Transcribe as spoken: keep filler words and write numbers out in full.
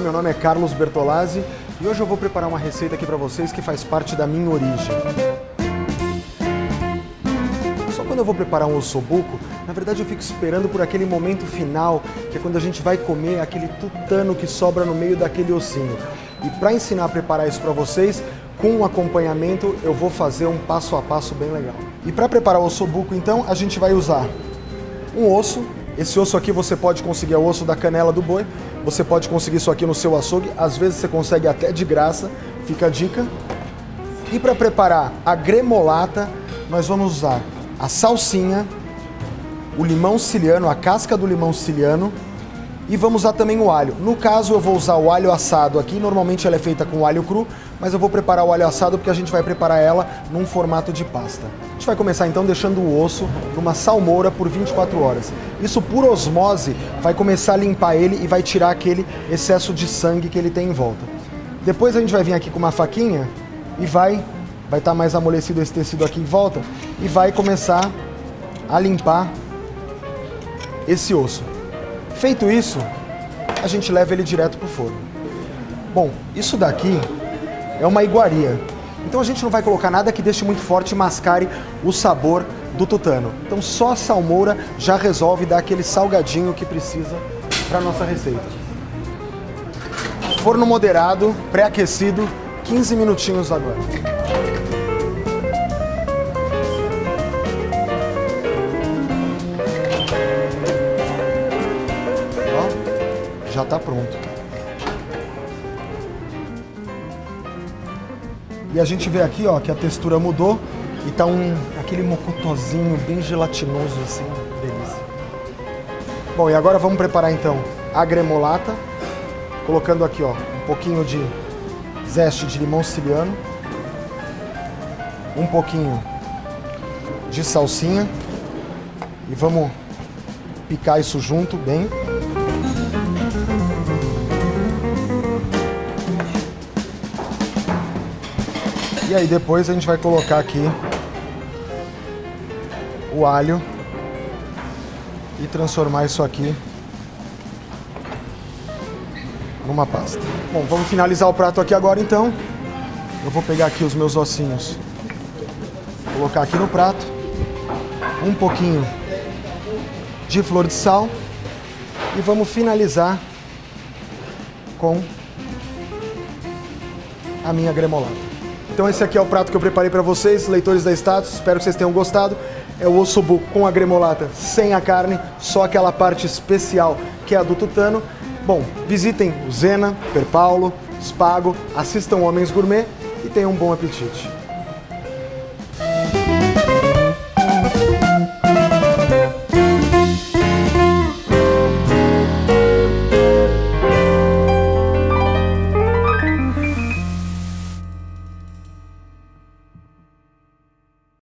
meu nome é Carlos Bertolazzi e hoje eu vou preparar uma receita aqui para vocês que faz parte da minha origem. Só quando eu vou preparar um ossobuco, na verdade eu fico esperando por aquele momento final, que é quando a gente vai comer aquele tutano que sobra no meio daquele ossinho. E para ensinar a preparar isso para vocês, com um acompanhamento, eu vou fazer um passo a passo bem legal. E para preparar o ossobuco, então, a gente vai usar um osso. Esse osso aqui você pode conseguir, é o osso da canela do boi. Você pode conseguir isso aqui no seu açougue. Às vezes você consegue até de graça, fica a dica. E para preparar a gremolata, nós vamos usar a salsinha, o limão siciliano, a casca do limão siciliano, e vamos usar também o alho. No caso, eu vou usar o alho assado aqui. Normalmente ela é feita com alho cru, mas eu vou preparar o alho assado porque a gente vai preparar ela num formato de pasta. A gente vai começar então deixando o osso numa salmoura por vinte e quatro horas. Isso por osmose vai começar a limpar ele e vai tirar aquele excesso de sangue que ele tem em volta. Depois a gente vai vir aqui com uma faquinha e vai vai estar mais amolecido esse tecido aqui em volta e vai começar a limpar esse osso. Feito isso, a gente leva ele direto para o forno. Bom, isso daqui é uma iguaria. Então a gente não vai colocar nada que deixe muito forte e mascare o sabor do tutano. Então só a salmoura já resolve dar aquele salgadinho que precisa para a nossa receita. Forno moderado, pré-aquecido, quinze minutinhos agora. Já está pronto. E a gente vê aqui, ó, que a textura mudou e tá um aquele mocotozinho bem gelatinoso assim, delícia. Bom, e agora vamos preparar então a gremolata, colocando aqui, ó, um pouquinho de zeste de limão siciliano, um pouquinho de salsinha e vamos picar isso junto bem. E aí depois a gente vai colocar aqui o alho e transformar isso aqui numa pasta. Bom, vamos finalizar o prato aqui agora então. Eu vou pegar aqui os meus ossinhos, colocar aqui no prato, um pouquinho de flor de sal e vamos finalizar com a minha gremolata. Então esse aqui é o prato que eu preparei para vocês, leitores da Status, espero que vocês tenham gostado. É o ossobuco com a gremolata sem a carne, só aquela parte especial que é a do tutano. Bom, visitem o Zena, Perpaulo, Spago, assistam Homens Gourmet e tenham um bom apetite.